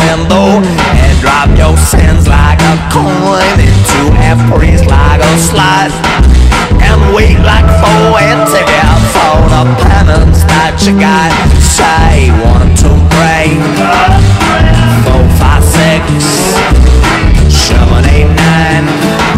window and drop your sins like a coin into a priest like a slut, and wait like for it for the penance that you got. Say 1, 2, 3, 4, 5, 6, 7, 8, 9.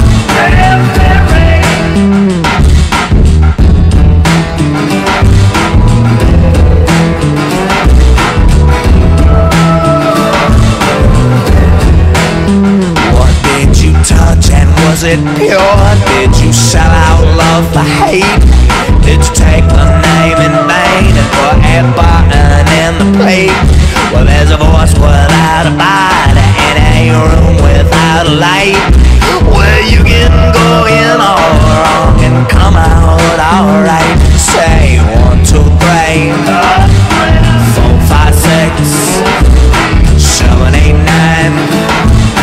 What did you touch and was it pure? Did you sell out love for hate? Did you take the name in vain and put a button in the plate? Well, there's a voice without a body and a room without a light, where you can go in all wrong and come out alright. Say 1, 2, 3, 4, 5, 6, 7, 8, 9.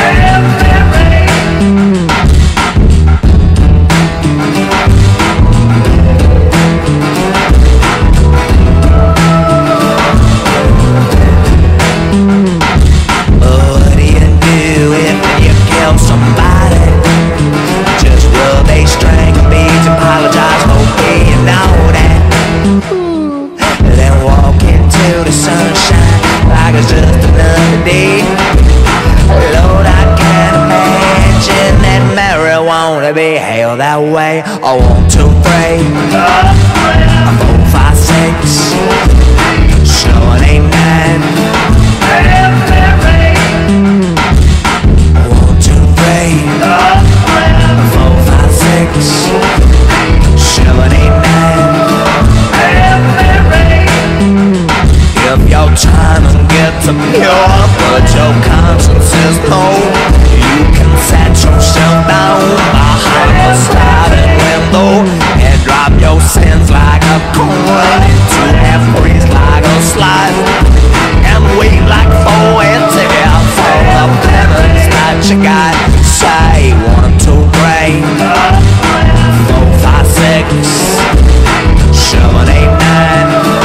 It's just another day. Lord, I can't imagine that marijuana be held that way. 1, 2, 3, 4, 5, 6, 7, 8, 9. 1, 2, 3, 4, 5, 6, 7, 8, 9. If you're trying to get to pure, but your conscience is no, you can set yourself down behind the sliding window and drop your sins like a coin into a priest like a slut, and wait like for it for the penance that you got. Say 1, 2, 3, 4, 5, 6, 7, 8, 9.